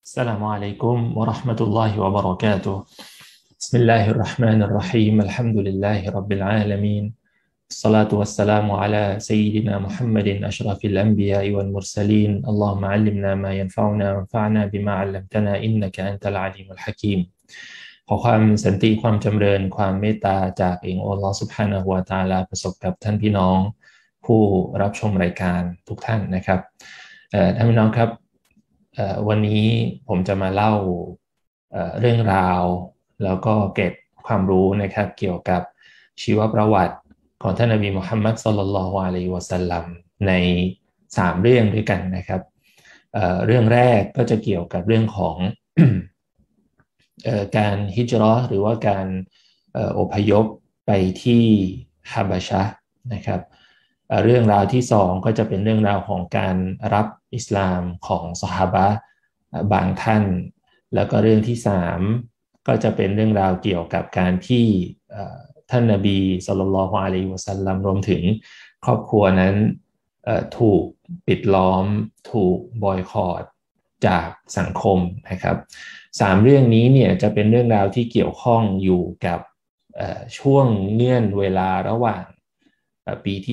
السلام عليكم ورحمة الله وبركاته بسم الله الرحمن الرحيم الحمد لله رب العالمين الصلاة والسلام على سيدنا محمد أشرف الأنبياء والمرسلين اللهم علمنا ما ينفعنا وانفعنا بما علمتنا إنك أنت العليم الحكيم ขอความสันติความจำเริญความเมตตาจากอัลลอฮฺซุบฮานะฮูวะตะอาลาประสบกับท่านพี่น้องผู้รับชมรายการทุกท่านนะครับท่านพี่น้องครับวันนี้ผมจะมาเล่าเรื่องราวแล้วก็เก็บความรู้นะครับเกี่ยวกับชีวประวัติของท่านนบีมุฮัมมัดศ็อลลัลลอฮุอะลัยฮิวะซัลลัมใน3เรื่องด้วยกันนะครับเรื่องแรกก็จะเกี่ยวกับเรื่องของ การฮิจเราะห์หรือว่าการอพยพไปที่ฮะบะชะห์นะครับเรื่องราวที่2ก็จะเป็นเรื่องราวของการรับอิสลามของซอฮาบะห์บางท่านแล้วก็เรื่องที่3ก็จะเป็นเรื่องราวเกี่ยวกับการที่ท่านนบีศ็อลลัลลอฮุอะลัยฮิวะซัลลัมรวมถึงครอบครัวนั้นถูกปิดล้อมถูกบอยคอตจากสังคมนะครับ3เรื่องนี้เนี่ยจะเป็นเรื่องราวที่เกี่ยวข้องอยู่กับช่วงเงื่อนเวลาระหว่างปีที่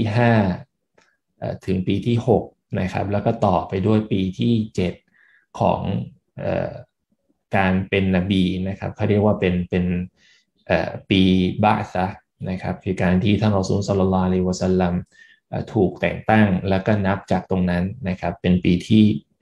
5ถึงปีที่6นะครับแล้วก็ต่อไปด้วยปีที่7ของการเป็นนบีนะครับเขาเรียกว่าเป็นปีบะซะห์นะครับคือการที่ท่านรอซูลศ็อลลัลลอฮุอะลัยฮิวะซัลลัมถูกแต่งตั้งแล้วก็นับจากตรงนั้นนะครับเป็นปีที่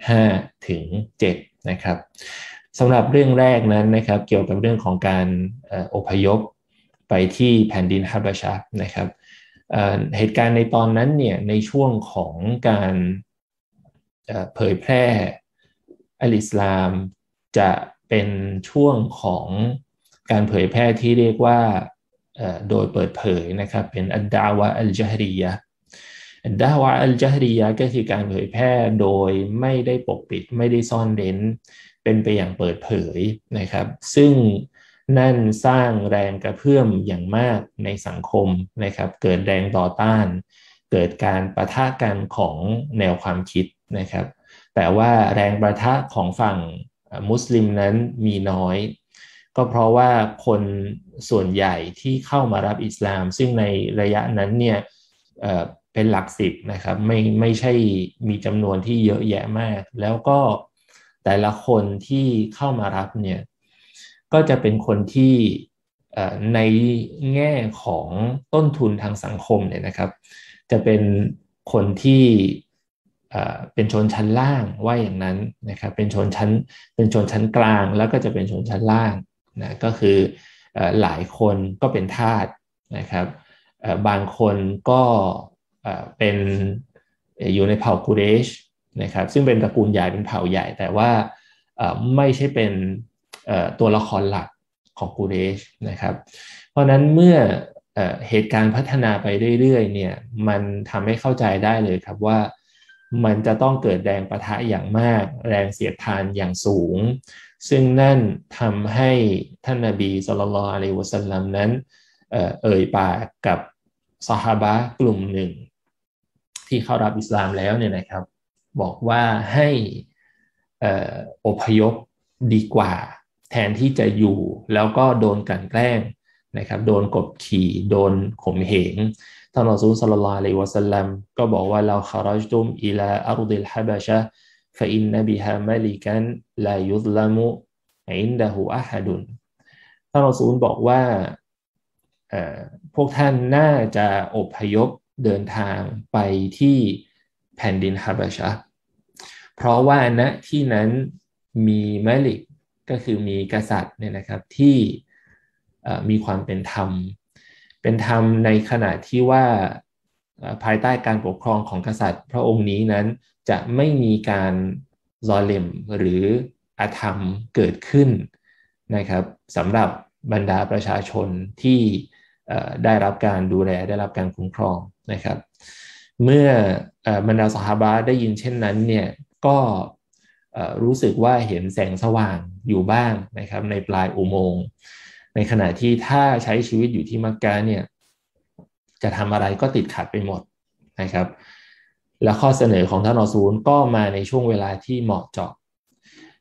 5ถึง7นะครับสำหรับเรื่องแรกนั้นนะครับเกี่ยวกับเรื่องของการอพยพไปที่แผ่นดินฮะบะชะห์นะครับเหตุการณ์ในตอนนั้นเนี่ยในช่วงของการเผยแพร่อัลอิสลามจะเป็นช่วงของการเผยแพร่ที่เรียกว่าโดยเปิดเผยนะครับเป็นอัดดาวะอัลญะฮรียะห์อัดดาวะอัลญะฮรียะห์ก็คือการเผยแพร่โดยไม่ได้ปกปิดไม่ได้ซ่อนเร้นเป็นไปอย่างเปิดเผยนะครับซึ่งนั่นสร้างแรงกระเพื่อมอย่างมากในสังคมนะครับเกิดแรงต่อต้านเกิดการปะทะกันของแนวความคิดนะครับแต่ว่าแรงปะทะของฝั่งมุสลิมนั้นมีน้อยก็เพราะว่าคนส่วนใหญ่ที่เข้ามารับอิสลามซึ่งในระยะนั้นเนี่ยเป็นหลักสิบนะครับไม่ใช่มีจำนวนที่เยอะแยะมากแล้วก็แต่ละคนที่เข้ามารับเนี่ยก็จะเป็นคนที่ในแง่ของต้นทุนทางสังคมเนี่ยนะครับจะเป็นคนที่เป็นชนชั้นล่างว่าอย่างนั้นนะครับเป็นชนชั้นกลางแล้วก็จะเป็นชนชั้นล่างนะก็คือหลายคนก็เป็นทาสนะครับบางคนก็เป็นอยู่ในเผ่ากุเรชนะครับซึ่งเป็นตระกูลใหญ่เป็นเผ่าใหญ่แต่ว่าไม่ใช่เป็นตัวละครหลักของกุเรชนะครับเพราะนั้นเมื่อเหตุการณ์พัฒนาไปเรื่อยๆเนี่ยมันทำให้เข้าใจได้เลยครับว่ามันจะต้องเกิดแรงปะทะอย่างมากแรงเสียดทานอย่างสูงซึ่งนั่นทำให้ท่านนบีศ็อลลัลลอฮุอะลัยฮิวะซัลลัมนั้นเอ่ยปากกับซอฮาบะห์กลุ่มหนึ่งที่เข้ารับอิสลามแล้วเนี่ยนะครับบอกว่าให้อพยพดีกว่าแทนที่จะอยู่แล้วก็โดนกลั่นแกล้งนะครับโดนกดขี่โดนข่มเหงท่านรอซูลศ็อลลัลลอฮุอะลัยฮิวะซัลลัมก็บอกว่าเราคารจตุมอิลาอัรฎิลฮะบะชะห์ฟะอินนบิฮามะลิกันลายุซลามุอินดะฮูอะฮัดุนท่านรอซูลบอกว่าพวกท่านน่าจะอพยพเดินทางไปที่แผ่นดินฮะบะชะห์เพราะว่าณที่นั้นมีมะลิกก็คือมีกษัตริย์เนี่ยนะครับที่มีความเป็นธรรมในขณะที่ว่าภายใต้การปกครองของกษัตริย์พระองค์นี้นั้นจะไม่มีการซอลิมหรืออาธรรมเกิดขึ้นนะครับสำหรับบรรดาประชาชนที่ได้รับการดูแลได้รับการคุ้มครองนะครับเมื่อบรรดาซอฮาบะห์ได้ยินเช่นนั้นเนี่ยก็รู้สึกว่าเห็นแสงสว่างอยู่บ้างนะครับในปลายอุโมงค์ในขณะที่ถ้าใช้ชีวิตอยู่ที่มักกะเนี่ยจะทำอะไรก็ติดขัดไปหมดนะครับและข้อเสนอของท่านรอซูลก็มาในช่วงเวลาที่เหมาะเจาะ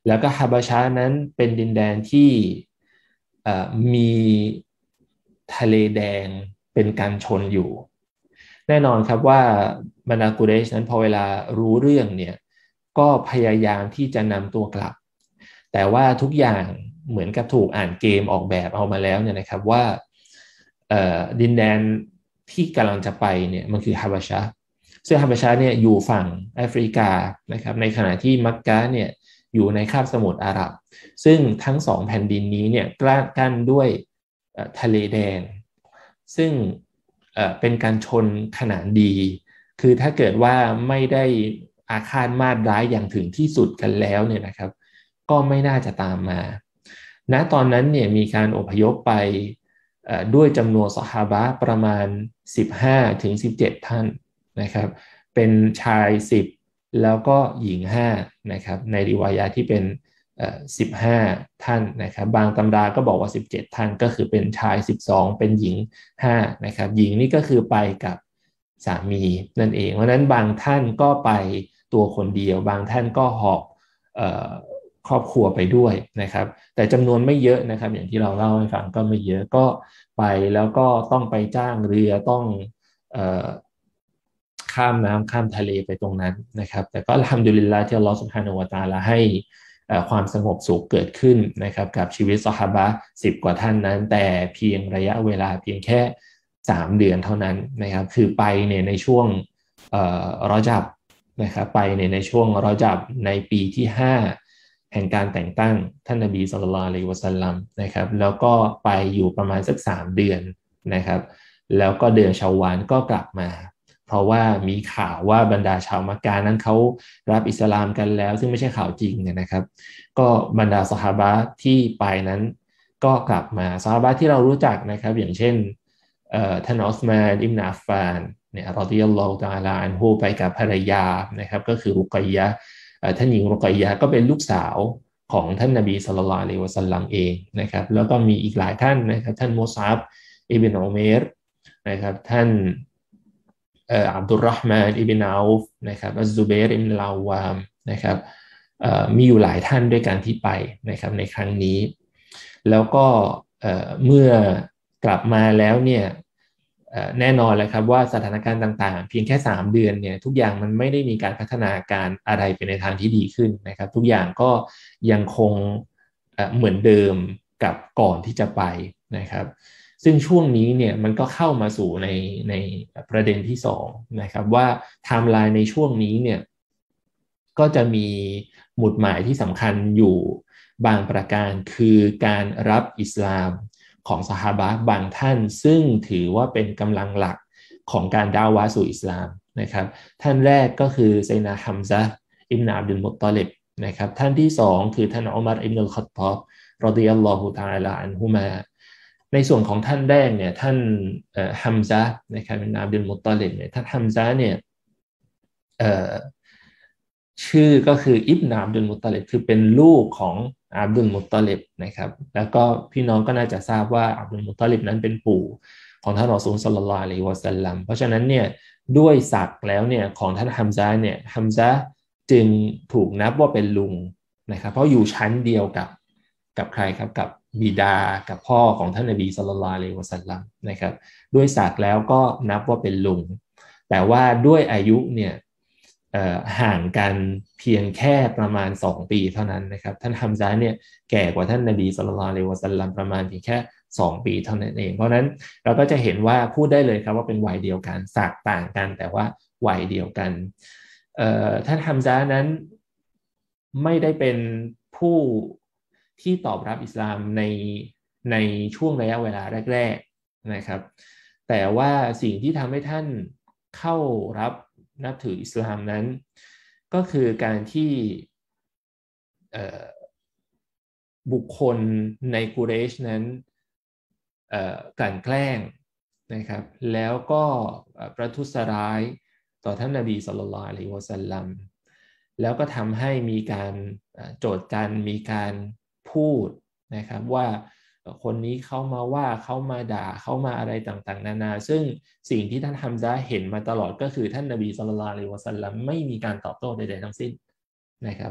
แล้วก็ฮาบาชานั้นเป็นดินแดนที่มีทะเลแดงเป็นกันชนอยู่แน่นอนครับว่าบรรดากุเรชนั้นพอเวลารู้เรื่องเนี่ยก็พยายามที่จะนำตัวกลับแต่ว่าทุกอย่างเหมือนกับถูกอ่านเกมออกแบบเอามาแล้วเนี่ยนะครับว่าดินแดนที่กำลังจะไปเนี่ยมันคือฮาบาชาซึ่งฮาบาชาเนี่ยอยู่ฝั่งแอฟริกานะครับในขณะที่มักกะเนี่ยอยู่ในคาบสมุทรอาหรับซึ่งทั้งสองแผ่นดินนี้เนี่ยกั้นด้วยทะเลแดงซึ่งเป็นการชนขนานดีคือถ้าเกิดว่าไม่ได้อาฆาตมาตร้ายอย่างถึงที่สุดกันแล้วเนี่ยนะครับก็ไม่น่าจะตามมาณตอนนั้นเนี่ยมีการอพยพไปด้วยจำนวนซอฮาบะห์ประมาณ15ถึง17ท่านนะครับเป็นชาย10แล้วก็หญิง5นะครับในริวายะที่เป็น15ท่านนะครับบางตำราก็บอกว่า17ท่านก็คือเป็นชาย12เป็นหญิง5นะครับหญิงนี่ก็คือไปกับสามีนั่นเองเพราะนั้นบางท่านก็ไปตัวคนเดียวบางท่านก็หอบครอบครัวไปด้วยนะครับแต่จำนวนไม่เยอะนะครับอย่างที่เราเล่าให้ฟังก็ไม่เยอะก็ไปแล้วก็ต้องไปจ้างเรือต้องข้ามน้ำข้ามทะเลไปตรงนั้นนะครับแต่ก็อัลฮัมดุลิลลาห์ที่อัลลอฮฺซุบฮานะฮูวะตะอาลาให้ความสงบสุขเกิดขึ้นนะครับกับชีวิตซอฮาบะห์10กว่าท่านนั้นแต่เพียงระยะเวลาเพียงแค่3เดือนเท่านั้นนะครับคือไปเนี่ยในช่วงรอญับนะครับไปในช่วงรอญับในปีที่5แห่งการแต่งตั้งท่านนบีศ็อลลัลลอฮุอะลัยฮิวะซัลลัมนะครับแล้วก็ไปอยู่ประมาณสัก3เดือนนะครับแล้วก็เดือนชาวาลก็กลับมาเพราะว่ามีข่าวว่าบรรดาชาวมักกะนั้นเขารับอิสลามกันแล้วซึ่งไม่ใช่ข่าวจริงนะครับก็บรรดาซอฮาบะห์ที่ไปนั้นก็กลับมาซอฮาบะห์ที่เรารู้จักนะครับอย่างเช่นท่านอุสมานอิบนาอัฟฟานเนี่ยรอฎิยัลลอฮุตะอาลาอันฮุไปกับภรรยานะครับก็คือรุกัยยะห์ท่านหญิงรุกัยยะห์ก็เป็นลูกสาวของท่านนบีศ็อลลัลลอฮุอะลัยฮิวะซัลลัมเองนะครับแล้วก็มีอีกหลายท่านนะครับท่านมุศอับอิบนุอุมัยรนะครับท่านอับดุลเราะห์มานอิบนาอูฟนะครับอัซซุบัยรอิบนุลาวามนะครับมีอยู่หลายท่านด้วยกันที่ไปนะครับในครั้งนี้แล้วก็เมื่อกลับมาแล้วเนี่ยแน่นอนเลยครับว่าสถานการณ์ต่างๆเพียงแค่3เดือนเนี่ยทุกอย่างมันไม่ได้มีการพัฒนาการอะไรไปในทางที่ดีขึ้นนะครับทุกอย่างก็ยังคงเหมือนเดิมกับก่อนที่จะไปนะครับซึ่งช่วงนี้เนี่ยมันก็เข้ามาสู่ในประเด็นที่2นะครับว่าไทม์ไลน์ในช่วงนี้เนี่ยก็จะมีหมุดหมายที่สำคัญอยู่บางประการคือการรับอิสลามของซอฮาบะห์บางท่านซึ่งถือว่าเป็นกำลังหลักของการดาวะสู่อิสลามนะครับท่านแรกก็คือไซนาฮัมซะห์อิบนาอับดุลมุตตอลิบนะครับท่านที่2คือท่านอุมัรอิบนุลค็อฏฏอบรอฎิยัลลอฮุตะอาลาอันฮุมาในส่วนของท่านแรกเนี่ยท่านฮัมซะห์นะครับอิบนาอับดุลมุตตอลิบเนี่ยท่านฮัมซะห์เนี่ยชื่อก็คืออิบนาอับดุลมุตตอลิบคือเป็นลูกของอับดุลมุตตอลิบนะครับแล้วก็พี่น้องก็น่าจะทราบว่าอับดุลมุตตอลิบนั้นเป็นปู่ของท่านรอซูลศ็อลลัลลอฮุอะลัยฮิวะซัลลัมเพราะฉะนั้นเนี่ยด้วยศักดิ์แล้วเนี่ยของท่านฮัมซะห์เนี่ยฮัมซะห์จึงถูกนับว่าเป็นลุงนะครับเพราะอยู่ชั้นเดียวกับใครครับกับบิดากับพ่อของท่านนบีศ็อลลัลลอฮุอะลัยฮิวะซัลลัมนะครับด้วยศักดิ์แล้วก็นับว่าเป็นลุงแต่ว่าด้วยอายุเนี่ยห่างกันเพียงแค่ประมาณ2ปีเท่านั้นนะครับท่านฮัมซะห์เนี่ยแก่กว่าท่านนบีศ็อลลัลลอฮุอะลัยฮิวะซัลลัมประมาณเพียงแค่2ปีเท่านั้นเองเพราะนั้นเราก็จะเห็นว่าพูดได้เลยครับว่าเป็นวัยเดียวกันศักดิ์ต่างกันแต่ว่าวัยเดียวกันท่านฮัมซะห์นั้นไม่ได้เป็นผู้ที่ตอบรับอิสลามในช่วงระยะเวลาแรกๆนะครับแต่ว่าสิ่งที่ทำให้ท่านเข้ารับนับถืออิสลามนั้นก็คือการที่บุคคลในกุเรชนั้นกลั่นแกล้งนะครับแล้วก็ประทุษร้ายต่อท่านนบีศ็อลลัลลอฮุอะลัยฮิวะซัลลัมแล้วก็ทำให้มีการโจทย์กันมีการพูดนะครับว่าคนนี้เขามาว่าเขามาด่าเขามาอะไรต่างๆนานาซึ่งสิ่งที่ท่านฮัมซะห์เห็นมาตลอดก็คือท่านนบีศ็อลลัลลอฮุอะลัยฮิวะซัลลัมไม่มีการตอบโต้ใดๆทั้งสิ้นนะครับ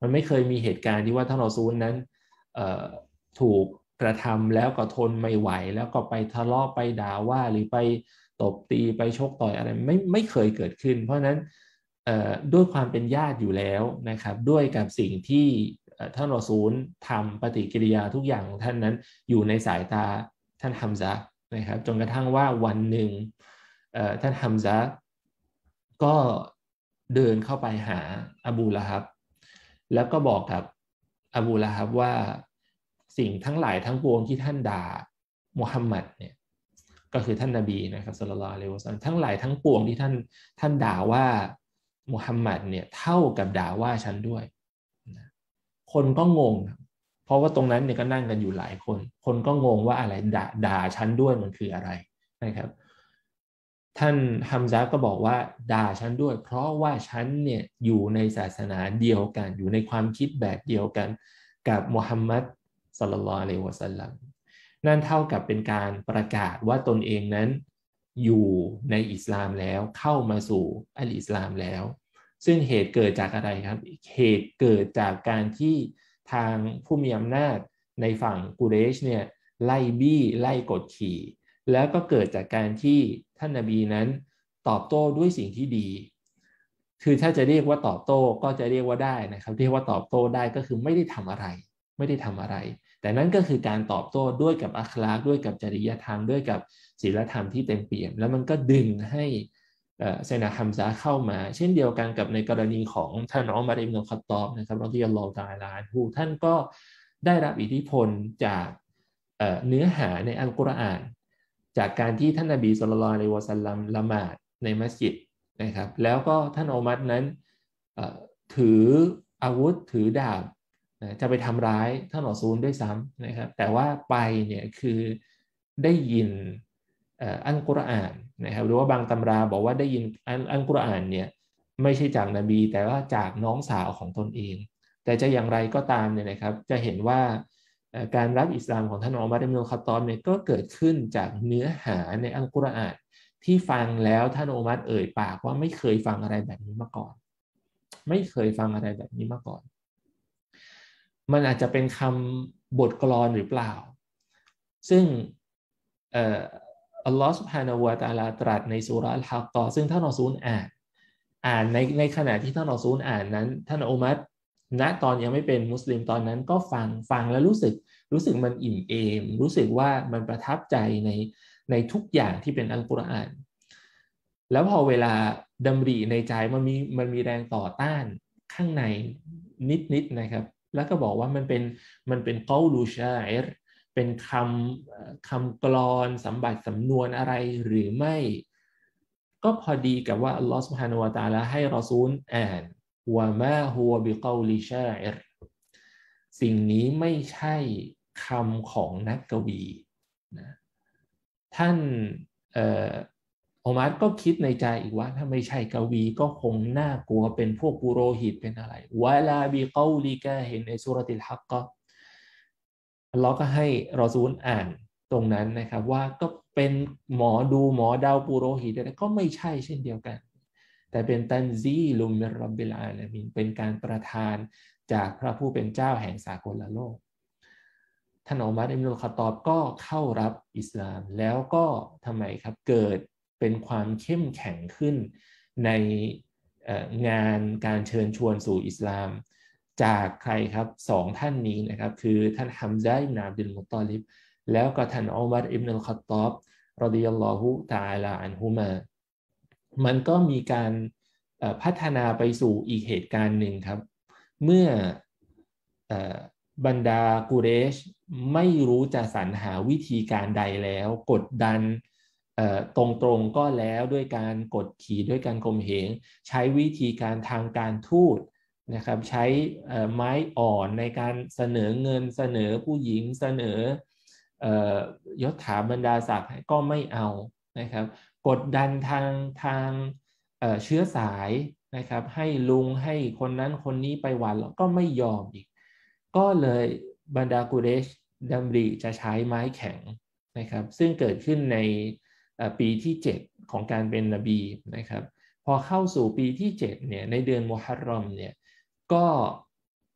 มันไม่เคยมีเหตุการณ์ที่ว่าท่านรอซูลนั้นถูกกระทำแล้วก็ทนไม่ไหวแล้วก็ไปทะเลาะไปด่าว่าหรือไปตบตีไปชกต่อยอะไรไม่เคยเกิดขึ้นเพราะฉะนั้นด้วยความเป็นญาติอยู่แล้วนะครับด้วยกับสิ่งที่ท่านรอซูลทำปฏิกิริยาทุกอย่างของท่านนั้นอยู่ในสายตาท่านฮัมซะห์นะครับจนกระทั่งว่าวันหนึ่งท่านฮัมซะห์ก็เดินเข้าไปหาอบูละฮับแล้วก็บอกกับอบูละฮับว่าสิ่งทั้งหลายทั้งปวงที่ท่านด่ามุฮัมมัดเนี่ยก็คือท่านนบีนะครับศ็อลลัลลอฮุอะลัยฮิวะซัลลัมทั้งหลายทั้งปวงที่ท่านด่าว่ามุฮัมมัดเนี่ยเท่ากับด่าว่าฉันด้วยคนก็งงเพราะว่าตรงนั้นเนี่ยก็นั่งกันอยู่หลายคนก็งงว่าอะไรด่าฉันด้วยมันคืออะไรนะครับท่านฮัมซะห์ก็บอกว่าด่าฉันด้วยเพราะว่าฉันเนี่ยอยู่ในศาสนาเดียวกันอยู่ในความคิดแบบเดียวกันกับมุฮัมมัดศ็อลลัลลอฮุอะลัยฮิวะซัลลัมนั่นเท่ากับเป็นการประกาศว่าตนเองนั้นอยู่ในอิสลามแล้วเข้ามาสู่อัลอิสลามแล้วซึ่งเหตุเกิดจากอะไรครับเหตุเกิดจากการที่ทางผู้มีอำนาจในฝั่งกุเรชเนี่ยไล่บี้ไล่กดขี่แล้วก็เกิดจากการที่ท่านนบีนั้นตอบโต้ด้วยสิ่งที่ดีคือถ้าจะเรียกว่าตอบโต้ก็จะเรียกว่าได้นะครับเรียกว่าตอบโต้ได้ก็คือไม่ได้ทำอะไรไม่ได้ทำอะไรแต่นั่นก็คือการตอบโต้ด้วยกับอัคลากด้วยกับจริยธรรมด้วยกับศีลธรรมที่เต็มเปี่ยมแล้วมันก็ดึงให้ไซนาฮัมซะเข้ามาเช่นเดียวกันกับในกรณีของท่านอุมัร อิบนุล ค็อฏฏอบนะครับรอฎิยัลลอฮุตะอาลาอันฮุท่านก็ได้รับอิทธิพลจากเนื้อหาในอัลกุรอานจากการที่ท่านนบีศ็อลลัลลอฮุอะลัยฮิวะซัลลัมละหมาดในมัสยิดนะครับแล้วก็ท่านอุมัรนั้นถืออาวุธถือดาบจะไปทำร้ายท่านรอซูลด้วยซ้ำนะครับแต่ว่าไปเนี่ยคือได้ยินอัลกุรอานนะครับหรือว่าบางตำราบอกว่าได้ยินอัลกุรอานเนี่ยไม่ใช่จากนบีแต่ว่าจากน้องสาวของตนเองแต่จะอย่างไรก็ตามเนี่ยนะครับจะเห็นว่าการรับอิสลามของท่านอุมัร อิบนุล ค็อฏฏอบเนี่ยก็เกิดขึ้นจากเนื้อหาในอัลกุรอานที่ฟังแล้วท่านอุมัรเอ่ยปากว่าไม่เคยฟังอะไรแบบนี้มาก่อนไม่เคยฟังอะไรแบบนี้มาก่อนมันอาจจะเป็นคำบทกลอนหรือเปล่าซึ่งอัลลอฮฺซุบฮานะฮูวะตะอาลาตรัสในซูเราะห์อัลฮักกอซึ่งท่านรอซูลอ่านในขณะที่ท่านรอซูลอ่านนั้นท่านอุมัรณตอนยังไม่เป็นมุสลิมตอนนั้นก็ฟังแล้วรู้สึกมันอิ่มเอมรู้สึกว่ามันประทับใจในทุกอย่างที่เป็นอัลกุรอานแล้วพอเวลาดำริในใจมันมีแรงต่อต้านข้างในนิดนะครับแล้วก็บอกว่ามันเป็นกอลูชาอิรเป็นคำกลอนสมบัติสำนวนอะไรหรือไม่ก็พอดีกับว่าอัลลอฮฺซุบฮานะฮูวะตะอาลาให้รอซูลอ่านวะมาฮุวะบิกอลิชาอิรสิ่งนี้ไม่ใช่คำของนักกวีนะท่านอุมัรก็คิดในใจอีกว่าถ้าไม่ใช่กวีก็คงน่ากลัวเป็นพวกปุโรหิตเป็นอะไรวะลาบิกอลิกะเห็นในซูเราะติลฮักกะอัลลอฮ์ก็ให้รอซูลอ่านตรงนั้นนะครับว่าก็เป็นหมอดูหมอดาวปุโรหิตอะไรก็ไม่ใช่เช่นเดียวกันแต่เป็นตันซีลุมมิรร็อบบิลอาลามีนเป็นการประทานจากพระผู้เป็นเจ้าแห่งสากลโลกท่านอุมัร อิบนุล ค็อฏฏอบก็เข้ารับอิสลามแล้วก็ทำไมครับเกิดเป็นความเข้มแข็งขึ้นในงานการเชิญชวนสู่อิสลามจากใครครับสองท่านนี้นะครับคือท่านฮัมซะห์ อิบนุ อับดุลมุฏฏอลิบแล้วก็ท่านอุมัร อิบนุล ค็อฏฏอบรอฎิยัลลอฮุตะอาลาอันฮุมามันก็มีการพัฒนาไปสู่อีกเหตุการณ์หนึ่งครับเมื่อบรรดากุเรชไม่รู้จะสรรหาวิธีการใดแล้วกดดันตรงๆก็แล้วด้วยการกดขี่ด้วยการข่มเหงใช้วิธีการทางการทูตนะครับใช้ไม้อ่อนในการเสนอเงินเสนอผู้หญิงเสนอยศถาบรรดาศักดิ์ก็ไม่เอานะครับกดดันทางเชื้อสายนะครับให้ลุงให้คนนั้นคนนี้ไปหวันแล้วก็ไม่ยอมอีกก็เลยบรรดากุเรชดำริจะใช้ไม้แข็งนะครับซึ่งเกิดขึ้นในปีที่7ของการเป็นนบีนะครับพอเข้าสู่ปีที่7เนี่ยในเดือนมุฮัรรอมเนี่ยก็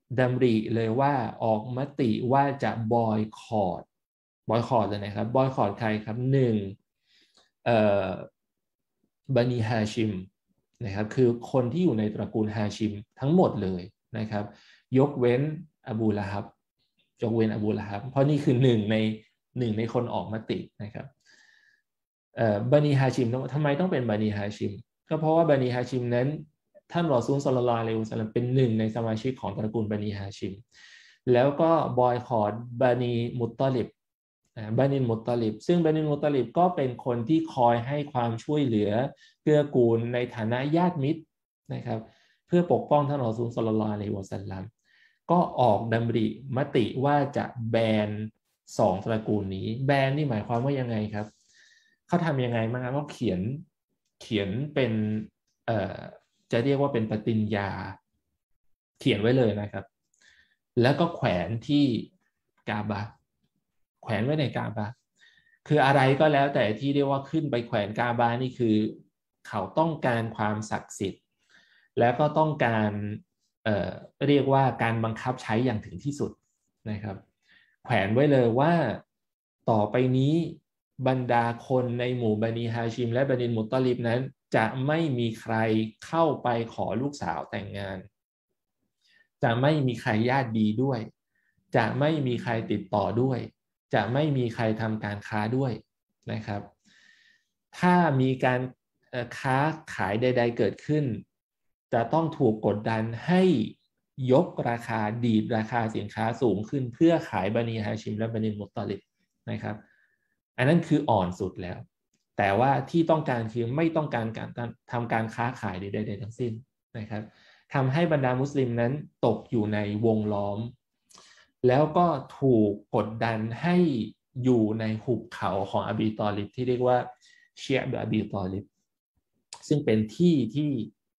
ดำริเลยว่าออกมติว่าจะบอยคอตเลยนะครับบอยคอตใครครับหนึ่งเอ่บันีฮาชิมนะครับคือคนที่อยู่ในตระกูลฮาชิมทั้งหมดเลยนะครับยกเว้นอบูละฮับเพราะนี่คือหนึ่งในคนออกมตินะครับบันีฮาชิมทำไมต้องเป็นบันีฮาชิมก็เพราะว่าบันีฮาชิมนั้นท่านรอซูลศ็อลลัลลอฮุอะลัยฮิวะซัลลัมเป็นหนึ่งในสมาชิกของตระกูลบันีฮาชิมแล้วก็บอยคอตบานีมุตตอลิบบานินมุตตอลิบซึ่งบานินมุตตอลิบก็เป็นคนที่คอยให้ความช่วยเหลือเกื้อกูลในฐานะญาติมิตรนะครับเพื่อปกป้องท่านรอซูลศ็อลลัลลอฮุอะลัยฮิวะซัลลัมก็ออกดำริมติว่าจะแบนสองตระกูลนี้แบนนี่หมายความว่ายังไงครับเขาทำยังไงบ้างครับเขาเขียนเป็นจะเรียกว่าเป็นปฏิญญาเขียนไว้เลยนะครับแล้วก็แขวนที่กาบะแขวนไว้ในกาบะคืออะไรก็แล้วแต่ที่เรียกว่าขึ้นไปแขวนกาบะนี่คือเขาต้องการความศักดิ์สิทธิ์แล้วก็ต้องการเรียกว่าการบังคับใช้อย่างถึงที่สุดนะครับแขวนไว้เลยว่าต่อไปนี้บรรดาคนในหมู่บันีฮาชิมและบันินมุตตอลิบนั้นจะไม่มีใครเข้าไปขอลูกสาวแต่งงานจะไม่มีใครญาติดีด้วยจะไม่มีใครติดต่อด้วยจะไม่มีใครทำการค้าด้วยนะครับถ้ามีการค้าขายใดๆเกิดขึ้นจะต้องถูกกดดันให้ยกราคาดีดราคาสินค้าสูงขึ้นเพื่อขายบันีฮาชิมและบันินมุตตอลิบนะครับอันนั้นคืออ่อนสุดแล้วแต่ว่าที่ต้องการคือไม่ต้องการทำการค้าขายใดๆทั้งสิ้นนะครับทำให้บรรดามุสลิมนั้นตกอยู่ในวงล้อมแล้วก็ถูกกดดันให้อยู่ในหุบเขาของอบีตอลิบที่เรียกว่าเชียบอบีตอลิบซึ่งเป็นที่ที่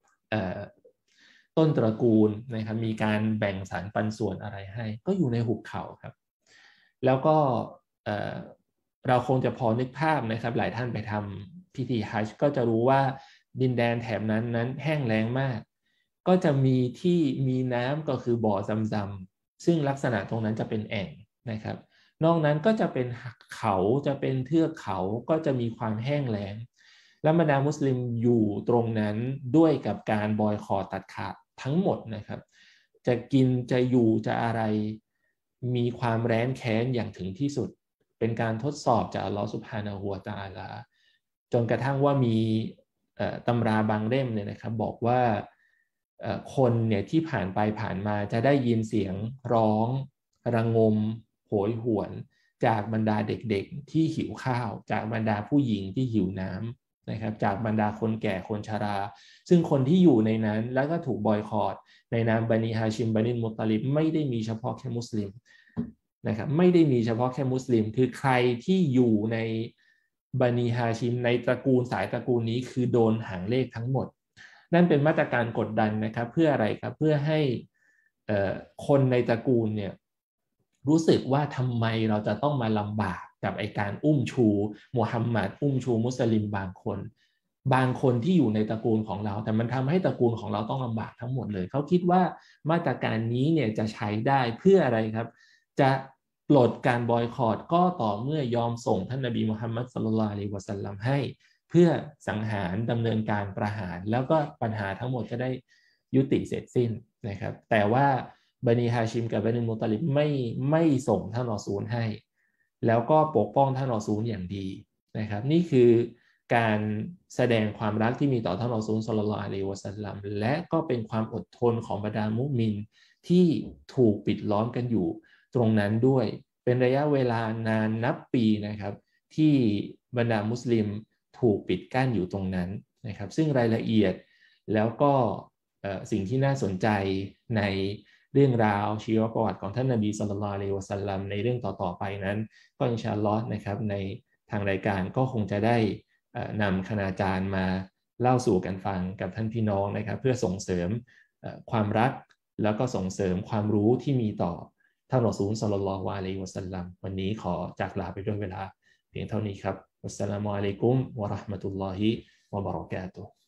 ต้นตระกูลนะครับมีการแบ่งสรรปันส่วนอะไรให้ก็อยู่ในหุบเขาครับแล้วก็เราคงจะพอนึกภาพนะครับหลายท่านไปทำพิธีฮัจญ์ก็จะรู้ว่าดินแดนแถบนั้นแห้งแล้งมากก็จะมีที่มีน้ำก็คือบ่อซัมๆซึ่งลักษณะตรงนั้นจะเป็นแอ่งนะครับนอกนั้นก็จะเป็นเขาจะเป็นเทือกเขาก็จะมีความแห้งแล้งและบรรดามุสลิมอยู่ตรงนั้นด้วยกับการบอยคอตตัดขาดทั้งหมดนะครับจะกินจะอยู่จะอะไรมีความแร้นแค้นอย่างถึงที่สุดเป็นการทดสอบจากอัลลอฮฺซุบฮานะฮูวะตะอาลาจนกระทั่งว่ามีตำราบางเล่มเนี่ยนะครับบอกว่าคนเนี่ยที่ผ่านไปผ่านมาจะได้ยินเสียงร้องระงมโหยหวนจากบรรดาเด็กๆที่หิวข้าวจากบรรดาผู้หญิงที่หิวน้ำนะครับจากบรรดาคนแก่คนชราซึ่งคนที่อยู่ในนั้นแล้วก็ถูกบอยคอตในนามบันิฮาชิมบันินมุตตอลิบไม่ได้มีเฉพาะแค่มุสลิมนะครับไม่ได้มีเฉพาะแค่มุสลิมคือใครที่อยู่ในบันิฮาชิมในตระกูลสายตระกูลนี้คือโดนหางเลขทั้งหมดนั่นเป็นมาตรการกดดันนะครับเพื่ออะไรครับเพื่อให้คนในตระกูลเนี่ยรู้สึกว่าทำไมเราจะต้องมาลำบากกับไอการอุ้มชูมุฮัมมัดอุ้มชูมุสลิมบางคนที่อยู่ในตระกูลของเราแต่มันทำให้ตระกูลของเราต้องลำบากทั้งหมดเลยเขาคิดว่ามาตรการนี้เนี่ยจะใช้ได้เพื่ออะไรครับจะปลดการบอยคอตก็ต่อเมื่อยอมส่งท่านนบีมุฮัมมัดศ็อลลัลลอฮุอะลัยฮิวะซัลลัมให้เพื่อสังหารดำเนินการประหารแล้วก็ปัญหาทั้งหมดจะได้ยุติเสร็จสิ้นนะครับแต่ว่าบันิฮาชิมกับบันิมุตตอลิบไม่ส่งท่านรอซูลให้แล้วก็ปกป้องท่านรอซูลอย่างดีนะครับนี่คือการแสดงความรักที่มีต่อท่านรอซูลศ็อลลัลลอฮุอะลัยฮิวะซัลลัมและก็เป็นความอดทนของบรรดามุมินที่ถูกปิดล้อมกันอยู่ตรงนั้นด้วยเป็นระยะเวลานานนับปีนะครับที่บรรดามุสลิมถูกปิดกั้นอยู่ตรงนั้นนะครับซึ่งรายละเอียดแล้วก็สิ่งที่น่าสนใจในเรื่องราวชีวประวัติของท่านนบีศ็อลลัลลอฮุอะลัยฮิวะซัลลัมในเรื่องต่อๆไปนั้นก็อินชาอัลลอฮ์นะครับในทางรายการก็คงจะได้นำคณาจารย์มาเล่าสู่กันฟังกับท่านพี่น้องนะครับเพื่อส่งเสริมความรักแล้วก็ส่งเสริมความรู้ที่มีต่อท่านรอซูลศ็อลลัลลอฮุอะลัยฮิวะซัลลัมวันนี้ขอจากลาไปด้วยเวลาเพียงเท่านี้ครับวัสสลามุอะลัยกุมวะเราะห์มะตุลลอฮิวะบะเราะกาตุฮ์